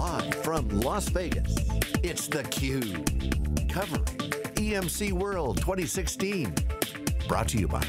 Live from Las Vegas, it's theCUBE, covering EMC World 2016. Brought to you by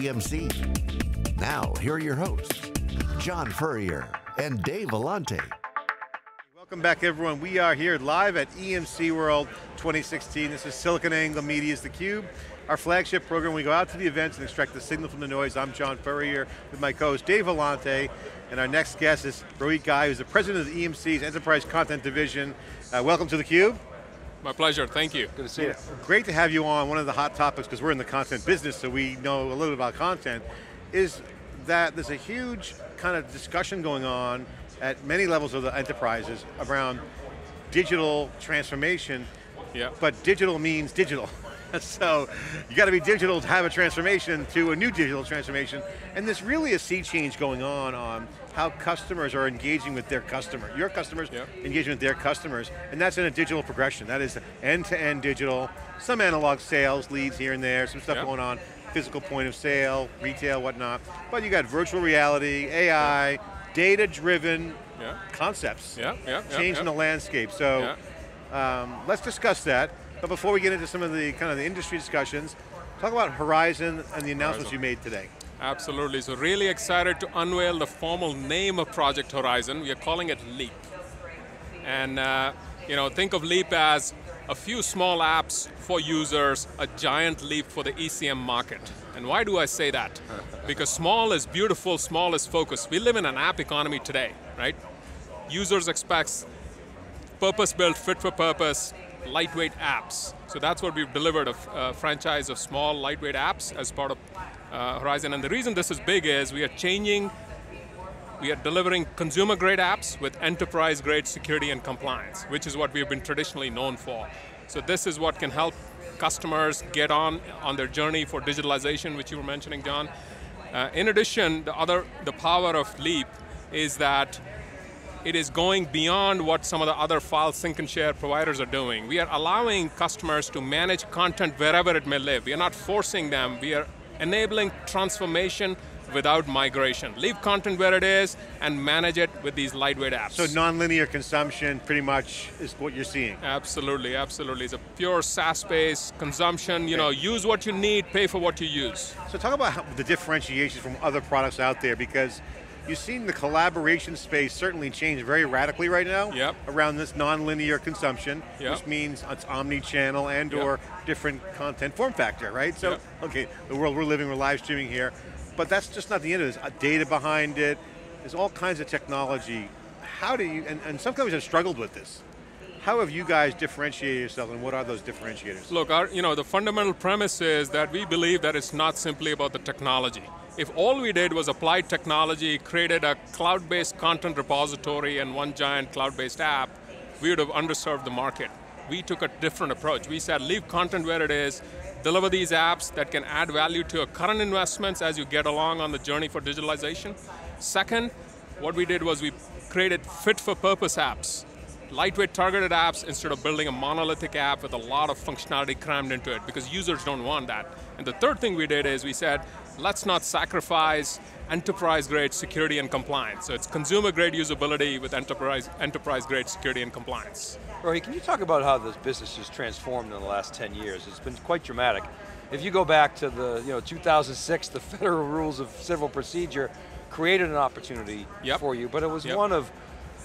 EMC. Now, here are your hosts, John Furrier and Dave Vellante. Welcome back, everyone. We are here live at EMC World 2016. This is SiliconANGLE Media's theCUBE, our flagship program. We go out to the events and extract the signal from the noise. I'm John Furrier with my co-host Dave Vellante, and our next guest is Rohit Ghai, who's the president of the EMC's Enterprise Content Division. Welcome to theCUBE. My pleasure, thank you. Good to see you. Great to have you on. One of the hot topics, because we're in the content business, so we know a little bit about content, is that there's a huge kind of discussion going on at many levels of the enterprises around digital transformation, but digital means digital. So you got to be digital to have a transformation to a new digital transformation, and there's really a sea change going on how customers are engaging with their customer. Your customers engaging with their customers, and that's in a digital progression. That is end-to-end digital, some analog sales, leads here and there, some stuff going on, physical point of sale, retail, whatnot, but you got virtual reality, AI, data-driven concepts, changing the landscape. So let's discuss that. But before we get into some of the kind of the industry discussions, talk about Horizon and the announcements you made today. Absolutely, so really excited to unveil the formal name of Project Horizon. We are calling it LEAP. And think of LEAP as a few small apps for users, a giant leap for the ECM market. And why do I say that? Because small is beautiful, small is focused. We live in an app economy today, right? Users expect purpose-built, fit-for-purpose, lightweight apps. So that's what we've delivered, a franchise of small, lightweight apps as part of Horizon. And the reason this is big is we are delivering consumer-grade apps with enterprise-grade security and compliance, which is what we've been traditionally known for. So this is what can help customers get on their journey for digitalization, which you were mentioning, John. In addition, the power of LEAP is that it is going beyond what some of the other file sync and share providers are doing. We are allowing customers to manage content wherever it may live. We are not forcing them. We are enabling transformation without migration. Leave content where it is and manage it with these lightweight apps. So non-linear consumption pretty much is what you're seeing. Absolutely, absolutely. It's a pure SaaS-based consumption, use what you need, pay for what you use. So talk about the differentiations from other products out there, because you've seen the collaboration space certainly change very radically right now around this non-linear consumption, which means it's omni-channel and or different content form factor, right? So, okay, the world we're living, we're live streaming here, but that's just not the end of this. Data behind it, there's all kinds of technology. How do you, and some companies have struggled with this. How have you guys differentiated yourself, and what are those differentiators? Look, the fundamental premise is that we believe that it's not simply about the technology. If all we did was apply technology, created a cloud-based content repository and one giant cloud-based app, we would have underserved the market. We took a different approach. We said, leave content where it is, deliver these apps that can add value to your current investments as you get along on the journey for digitalization. Second, what we did was we created fit-for-purpose apps, lightweight targeted apps instead of building a monolithic app with a lot of functionality crammed into it, because users don't want that. And the third thing we did is we said, let's not sacrifice enterprise-grade security and compliance. So it's consumer-grade usability with enterprise-grade security and compliance. Rohit, can you talk about how this business has transformed in the last 10 years? It's been quite dramatic. If you go back to the 2006, the Federal Rules of Civil Procedure created an opportunity for you, but it was one of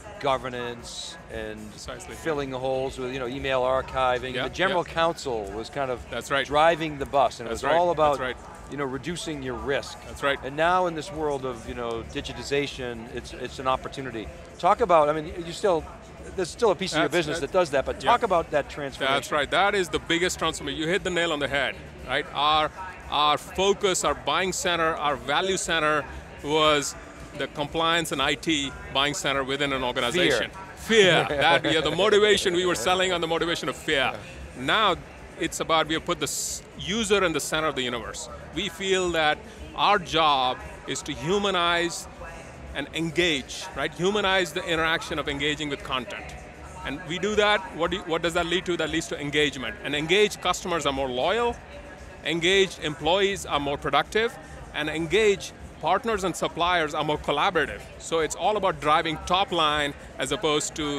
governance and filling the holes with email archiving. The general counsel was kind of driving the bus, and it was all about reducing your risk. That's right. And now in this world of digitization, it's an opportunity. Talk about, there's still a piece of your business that does that, but talk about that transformation. That's right, that is the biggest transformation. You hit the nail on the head, right? Our focus, our buying center, our value center was the compliance and IT buying center within an organization. Fear. The motivation we were selling on the motivation of fear. Now it's about we have put the user in the center of the universe. We feel that our job is to humanize and engage, right? Humanize the interaction of engaging with content. And we do that, what does that lead to? That leads to engagement. And engaged customers are more loyal, engaged employees are more productive, and engaged partners and suppliers are more collaborative. So it's all about driving top line as opposed to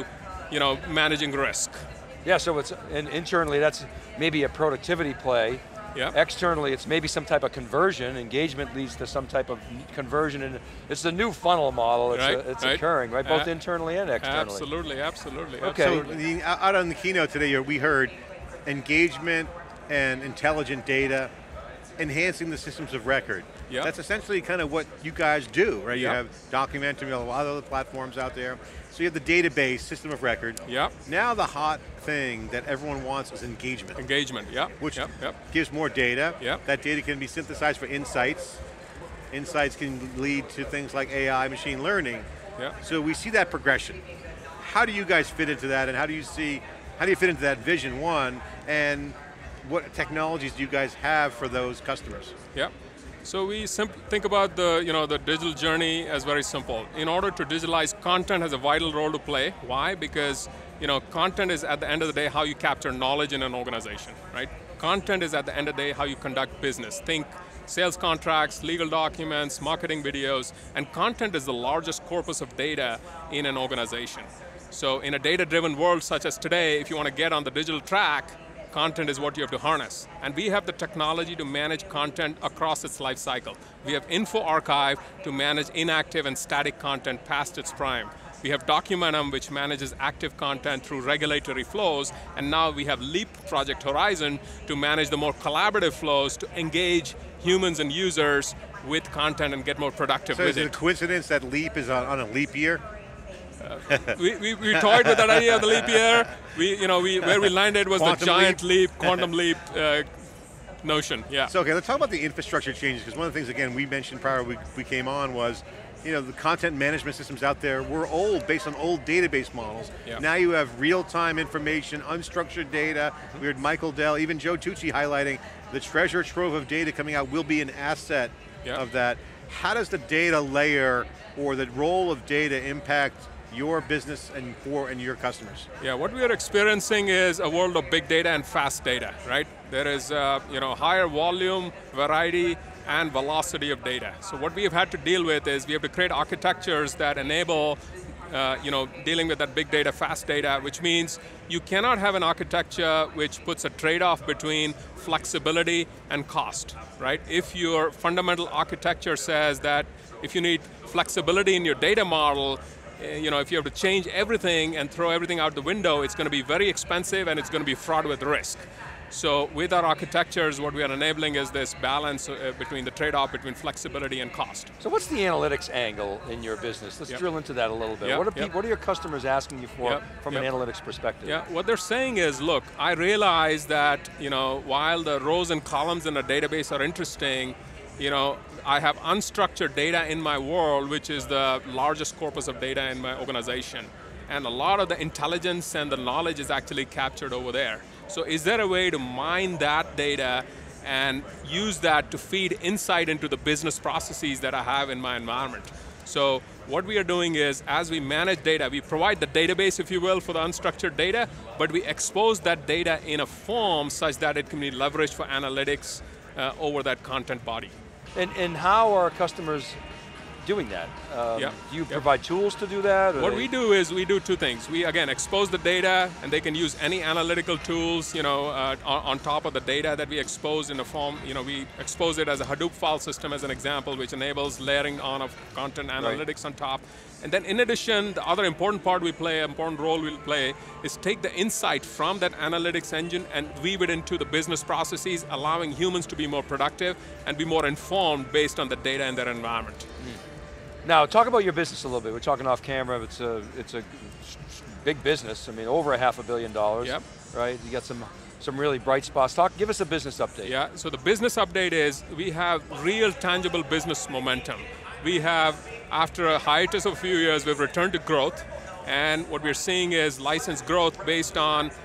managing risk. Yeah, so internally that's maybe a productivity play. Yep. Externally, it's maybe some type of conversion. Engagement leads to some type of conversion, and it's a new funnel model. It's occurring, right? Both internally and externally. Absolutely, absolutely. Okay. Absolutely. So out on the keynote today, we heard engagement and intelligent data, enhancing the systems of record. Yep. That's essentially kind of what you guys do, right? Yep. You have Documentum, a lot of other platforms out there. So you have the database, system of record. Yep. Now the hot thing that everyone wants is engagement. Engagement, yeah. Which yep. gives more data. Yep. That data can be synthesized for insights. Insights can lead to things like AI, machine learning. Yep. So we see that progression. How do you guys fit into that, and how do you fit into that vision, one, and what technologies do you guys have for those customers? Yep. So we think about the digital journey as very simple. In order to digitalize, content has a vital role to play. Why? Because content is at the end of the day how you capture knowledge in an organization, right? Content is at the end of the day how you conduct business. Think sales contracts, legal documents, marketing videos, and content is the largest corpus of data in an organization. So in a data-driven world such as today, if you want to get on the digital track, content is what you have to harness. And we have the technology to manage content across its life cycle. We have InfoArchive to manage inactive and static content past its prime. We have Documentum, which manages active content through regulatory flows, and now we have Leap Project Horizon to manage the more collaborative flows to engage humans and users with content and get more productive with it. So is it a coincidence that Leap is on a leap year? We toyed with that idea of the leap year. Where we landed was quantum the giant leap, quantum leap notion. Yeah. So okay, let's talk about the infrastructure changes, because one of the things, again, we mentioned prior we came on was, the content management systems out there were old, based on old database models. Yep. Now you have real-time information, unstructured data. We heard Michael Dell, even Joe Tucci highlighting the treasure trove of data coming out will be an asset of that. How does the data layer or the role of data impact your business and your customers? Yeah, what we are experiencing is a world of big data and fast data, right? There is higher volume, variety, and velocity of data. So what we have had to deal with is we have to create architectures that enable dealing with that big data, fast data, which means you cannot have an architecture which puts a trade-off between flexibility and cost, right? If your fundamental architecture says that if you need flexibility in your data model, if you have to change everything and throw everything out the window, it's going to be very expensive and it's going to be fraught with risk. So with our architectures, what we are enabling is this balance between the trade-off between flexibility and cost. So what's the analytics angle in your business? Let's drill into that a little bit. What are your customers asking you for from an analytics perspective? Yeah, what they're saying is, look, I realize that while the rows and columns in a database are interesting, I have unstructured data in my world, which is the largest corpus of data in my organization. And a lot of the intelligence and the knowledge is actually captured over there. So is there a way to mine that data and use that to feed insight into the business processes that I have in my environment? So what we are doing is, as we manage data, we provide the database, if you will, for the unstructured data, but we expose that data in a form such that it can be leveraged for analytics over that content body. And how are customers doing that? Do you provide tools to do that? What we do is we do two things. We, again, expose the data, and they can use any analytical tools on top of the data that we expose in a form. We expose it as a Hadoop file system as an example, which enables layering on of content analytics on top. And then in addition, the other important role we'll play is take the insight from that analytics engine and weave it into the business processes, allowing humans to be more productive and be more informed based on the data in their environment. Now, talk about your business a little bit. We're talking off camera. It's a big business. I mean, over $500 million. Yep. Right? You got some really bright spots. Give us a business update. Yeah. So the business update is we have real, tangible business momentum. We have, after a hiatus of a few years, we've returned to growth, and what we're seeing is license growth based on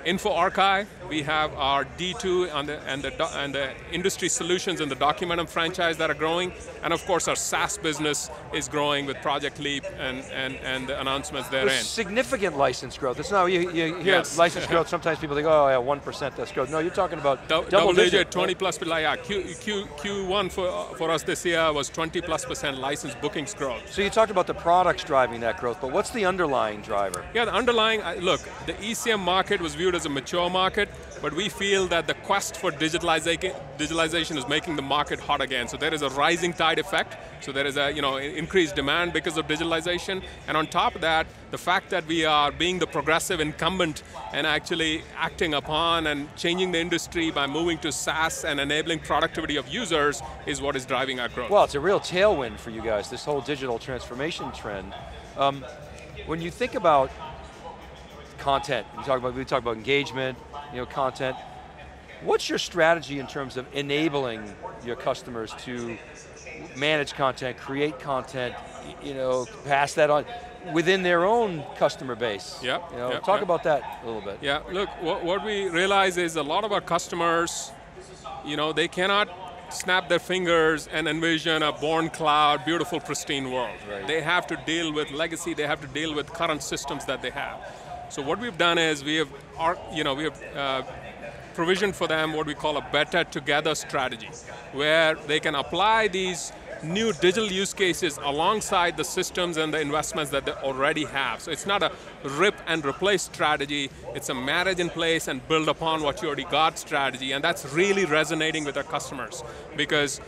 InfoArchive, we have our D2 and the industry solutions and the Documentum franchise that are growing, and of course our SaaS business is growing with Project Leap and the announcements therein. There's significant license growth. It's not, you hear Yes. license growth, sometimes people think, oh yeah, 1% that's growth. No, you're talking about double digit, 20 plus, yeah, Q1 for us this year was 20+% license bookings growth. So you talked about the products driving that growth, but what's the underlying driver? Yeah, the underlying, look, the ECM market was viewed as a mature market, but we feel that the quest for digitalization is making the market hot again. So there is a rising tide effect. So there is a increased demand because of digitalization. And on top of that, the fact that we are being the progressive incumbent and actually acting upon and changing the industry by moving to SaaS and enabling productivity of users is what is driving our growth. Well, it's a real tailwind for you guys, this whole digital transformation trend. When you think about content, we talk about engagement, content. What's your strategy in terms of enabling your customers to manage content, create content, pass that on within their own customer base? Talk about that a little bit. Yeah, look, what we realize is a lot of our customers, they cannot snap their fingers and envision a born cloud, beautiful, pristine world. Right. They have to deal with legacy, they have to deal with current systems that they have. So what we've done is we have provisioned for them what we call a better together strategy, where they can apply these new digital use cases alongside the systems and the investments that they already have. So it's not a rip and replace strategy, it's a marriage in place and build upon what you already got strategy, and that's really resonating with our customers because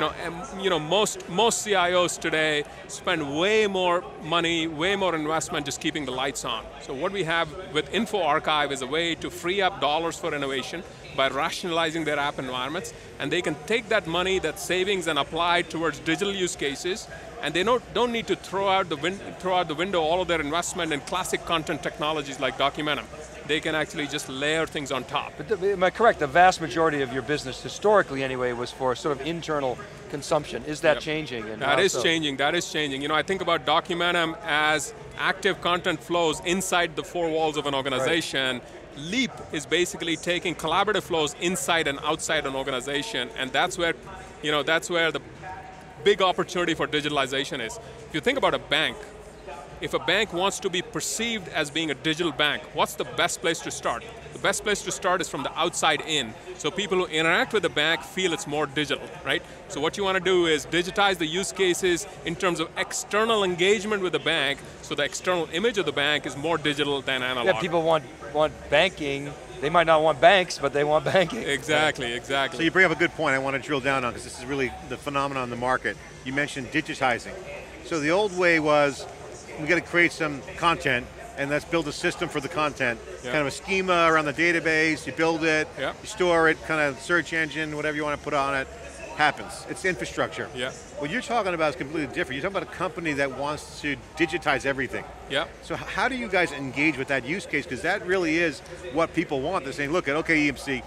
most CIOs today spend way more money, way more investment just keeping the lights on. So what we have with InfoArchive is a way to free up dollars for innovation by rationalizing their app environments, and they can take that money, that savings, and apply it towards digital use cases, and they don't need to throw out the window all of their investment in classic content technologies like Documentum. They can actually just layer things on top. But am I correct, the vast majority of your business, historically anyway, was for sort of internal consumption. Is that changing? And that is changing, that is changing. I think about Documentum as active content flows inside the four walls of an organization. Right. Leap is basically taking collaborative flows inside and outside an organization, and that's where the big opportunity for digitalization is. If you think about a bank, if a bank wants to be perceived as being a digital bank, what's the best place to start? The best place to start is from the outside in. So people who interact with the bank feel it's more digital, right? So what you want to do is digitize the use cases in terms of external engagement with the bank, so the external image of the bank is more digital than analog. Yeah, people want banking. They might not want banks, but they want banking. Exactly, exactly. So you bring up a good point I want to drill down on, because this is really the phenomenon in the market. You mentioned digitizing. So the old way was, we got to create some content, and let's build a system for the content. Kind of a schema around the database, you build it, you store it, kind of search engine, whatever you want to put on it, happens. It's infrastructure. What you're talking about is completely different. You're talking about a company that wants to digitize everything. So how do you guys engage with that use case? Because that really is what people want. They're saying, look, okay, EMC,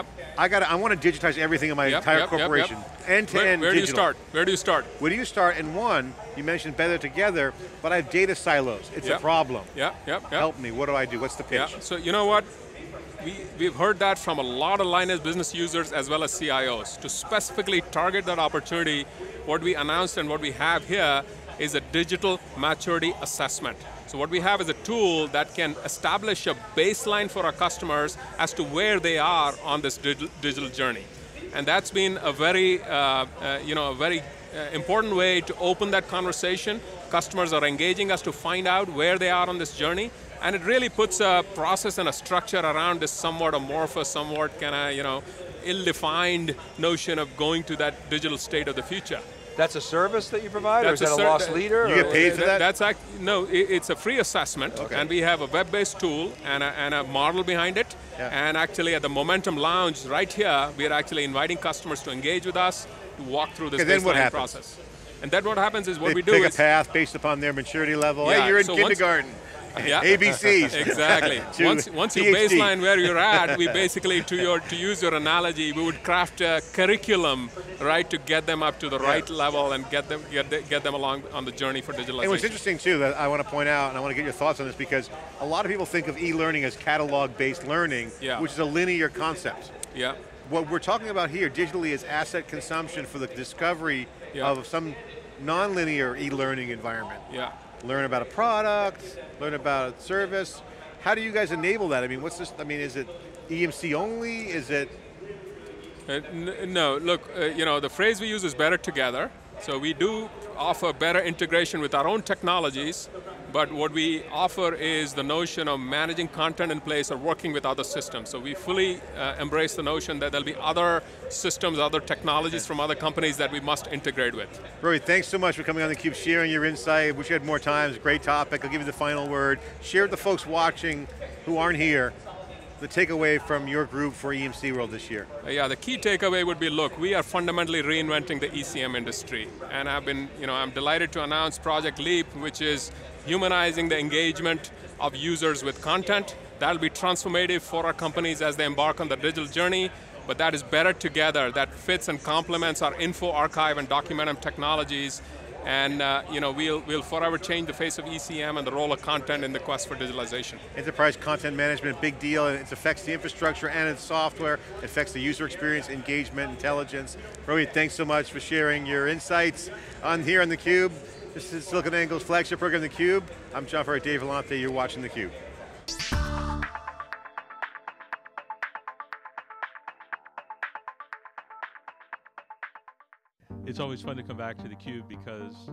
I want to digitize everything in my entire corporation. End-to-end digital. Where do you start? Where do you start? Where do you start? And one, you mentioned better together, but I have data silos. It's a problem. Help me, what do I do? What's the pitch? So you know what? We've heard that from a lot of Linus business users as well as CIOs. To specifically target that opportunity, what we announced and what we have here is a digital maturity assessment. So what we have is a tool that can establish a baseline for our customers as to where they are on this digital journey. And that's been a very, important way to open that conversation. Customers are engaging us to find out where they are on this journey. And it really puts a process and a structure around this somewhat amorphous, somewhat kind of, ill-defined notion of going to that digital state of the future. That's a service that you provide, or is that a loss leader? You get paid for that? No, it's a free assessment, and we have a web-based tool and a model behind it. And actually at the Momentum Lounge right here, we are actually inviting customers to engage with us, to walk through this baseline process. And then what happens is what we do is... pick a path based upon their maturity level. Hey, you're in kindergarten. Yeah. ABCs. Exactly. Once you PhD. baseline where you're at, we basically, to use your analogy, we would craft a curriculum, right, to get them up to the right level and get them along on the journey for digitalization. And what's interesting too that I want to point out, and I want to get your thoughts on this, because a lot of people think of e-learning as catalog-based learning, which is a linear concept. Yeah. What we're talking about here digitally is asset consumption for the discovery of some non-linear e-learning environment. Yeah. Learn about a product, learn about a service. How do you guys enable that? I mean, what's this? I mean, is it EMC only? Is it? No, look, the phrase we use is better together. So we do offer better integration with our own technologies, but what we offer is the notion of managing content in place or working with other systems. So we fully embrace the notion that there'll be other systems, other technologies from other companies that we must integrate with. Rohit, thanks so much for coming on theCUBE, sharing your insight. Wish you had more time, it's a great topic. I'll give you the final word. Share with the folks watching who aren't here the takeaway from your group for EMC World this year. Yeah, the key takeaway would be, look, we are fundamentally reinventing the ECM industry. And I'm delighted to announce Project Leap, which is humanizing the engagement of users with content. That'll be transformative for our companies as they embark on the digital journey, but that is better together, that fits and complements our info, archive, and documentum technologies. And we'll forever change the face of ECM and the role of content in the quest for digitalization. Enterprise content management, big deal, and it affects the infrastructure and its software, it affects the user experience, engagement, intelligence. Rohit, thanks so much for sharing your insights here on theCUBE. This is SiliconANGLE's flagship program, theCUBE. I'm John Furrier, Dave Vellante, you're watching theCUBE. It's always fun to come back to theCUBE because